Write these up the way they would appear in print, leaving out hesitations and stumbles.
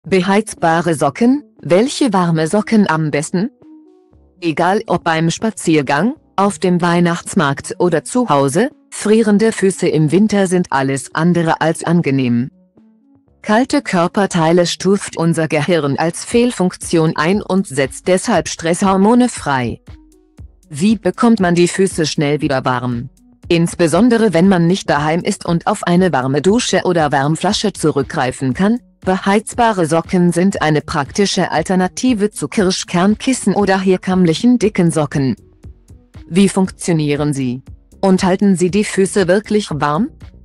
Beheizbare Socken. Welche warme Socken am besten? Egal ob beim Spaziergang, auf dem Weihnachtsmarkt oder zu Hause, frierende Füße im Winter sind alles andere als angenehm. Kalte Körperteile stuft unser Gehirn als Fehlfunktion ein und setzt deshalb Stresshormone frei. Wie bekommt man die Füße schnell wieder warm? Insbesondere wenn man nicht daheim ist und auf eine warme Dusche oder Wärmflasche zurückgreifen kann. Beheizbare Socken sind eine praktische Alternative zu Kirschkernkissen oder herkömmlichen dicken Socken. Wie funktionieren sie? Und halten sie die Füße wirklich warm?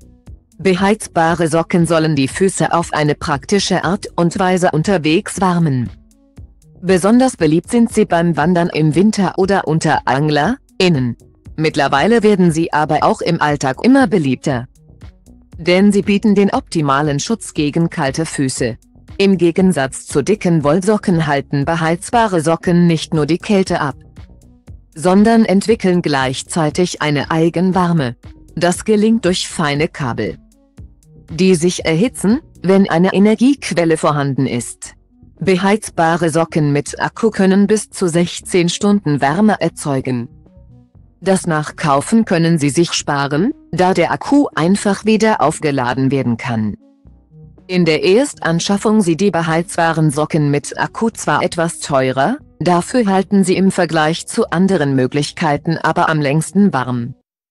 Beheizbare Socken sollen die Füße auf eine praktische Art und Weise unterwegs warmen. Besonders beliebt sind sie beim Wandern im Winter oder unter AnglerInnen. Mittlerweile werden sie aber auch im Alltag immer beliebter. Denn sie bieten den optimalen Schutz gegen kalte Füße. Im Gegensatz zu dicken Wollsocken halten beheizbare Socken nicht nur die Kälte ab, sondern entwickeln gleichzeitig eine Eigenwärme. Das gelingt durch feine Kabel, die sich erhitzen, wenn eine Energiequelle vorhanden ist. Beheizbare Socken mit Akku können bis zu 16 Stunden Wärme erzeugen. Das Nachkaufen können Sie sich sparen, da der Akku einfach wieder aufgeladen werden kann. In der Erstanschaffung sind die beheizbaren Socken mit Akku zwar etwas teurer, dafür halten sie im Vergleich zu anderen Möglichkeiten aber am längsten warm.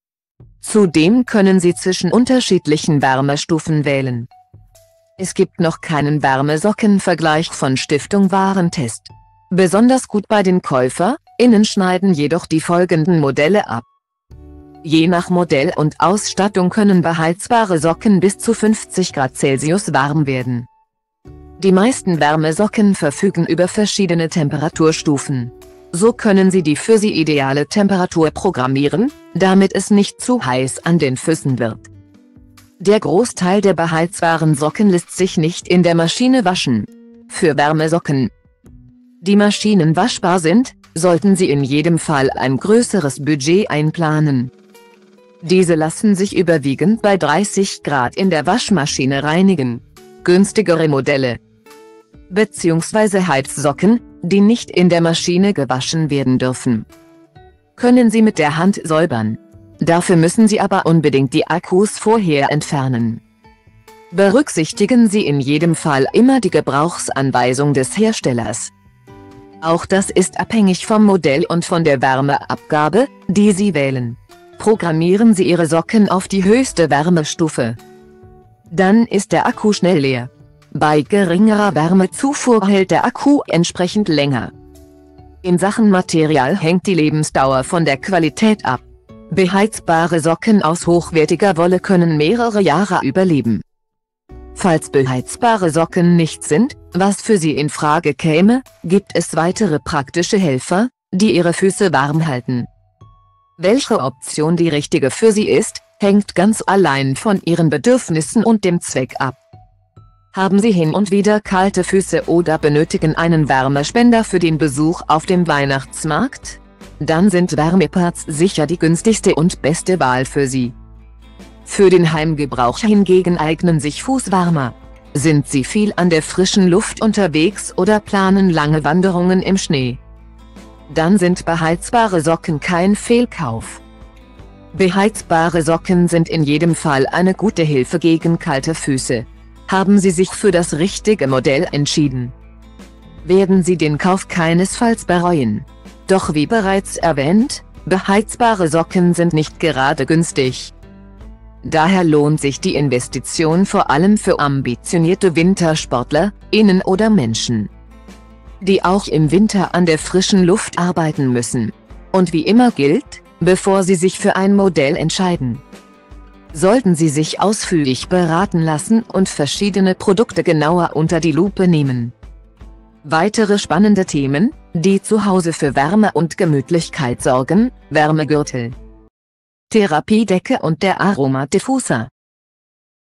Zudem können Sie zwischen unterschiedlichen Wärmestufen wählen. Es gibt noch keinen Wärmesockenvergleich von Stiftung Warentest. Besonders gut bei den KäuferInnen schneiden jedoch die folgenden Modelle ab. Je nach Modell und Ausstattung können beheizbare Socken bis zu 50 Grad Celsius warm werden. Die meisten Wärmesocken verfügen über verschiedene Temperaturstufen. So können Sie die für Sie ideale Temperatur programmieren, damit es nicht zu heiß an den Füßen wird. Der Großteil der beheizbaren Socken lässt sich nicht in der Maschine waschen. Für Wärmesocken, die maschinenwaschbar sind, sollten Sie in jedem Fall ein größeres Budget einplanen. Diese lassen sich überwiegend bei 30 Grad in der Waschmaschine reinigen. Günstigere Modelle bzw. Heizsocken, die nicht in der Maschine gewaschen werden dürfen, können Sie mit der Hand säubern. Dafür müssen Sie aber unbedingt die Akkus vorher entfernen. Berücksichtigen Sie in jedem Fall immer die Gebrauchsanweisung des Herstellers. Auch das ist abhängig vom Modell und von der Wärmeabgabe, die Sie wählen. Programmieren Sie Ihre Socken auf die höchste Wärmestufe. Dann ist der Akku schnell leer. Bei geringerer Wärmezufuhr hält der Akku entsprechend länger. In Sachen Material hängt die Lebensdauer von der Qualität ab. Beheizbare Socken aus hochwertiger Wolle können mehrere Jahre überleben. Falls beheizbare Socken nicht sind, was für Sie in Frage käme, gibt es weitere praktische Helfer, die Ihre Füße warm halten. Welche Option die richtige für Sie ist, hängt ganz allein von Ihren Bedürfnissen und dem Zweck ab. Haben Sie hin und wieder kalte Füße oder benötigen einen Wärmespender für den Besuch auf dem Weihnachtsmarkt? Dann sind Wärmepads sicher die günstigste und beste Wahl für Sie. Für den Heimgebrauch hingegen eignen sich Fußwärmer. Sind Sie viel an der frischen Luft unterwegs oder planen lange Wanderungen im Schnee? Dann sind beheizbare Socken kein Fehlkauf. Beheizbare Socken sind in jedem Fall eine gute Hilfe gegen kalte Füße. Haben Sie sich für das richtige Modell entschieden, werden Sie den Kauf keinesfalls bereuen. Doch wie bereits erwähnt, beheizbare Socken sind nicht gerade günstig. Daher lohnt sich die Investition vor allem für ambitionierte WintersportlerInnen oder Menschen, die auch im Winter an der frischen Luft arbeiten müssen. Und wie immer gilt, bevor Sie sich für ein Modell entscheiden, sollten Sie sich ausführlich beraten lassen und verschiedene Produkte genauer unter die Lupe nehmen. Weitere spannende Themen, die zu Hause für Wärme und Gemütlichkeit sorgen: Wärmegürtel, Therapiedecke und der Aromadiffuser.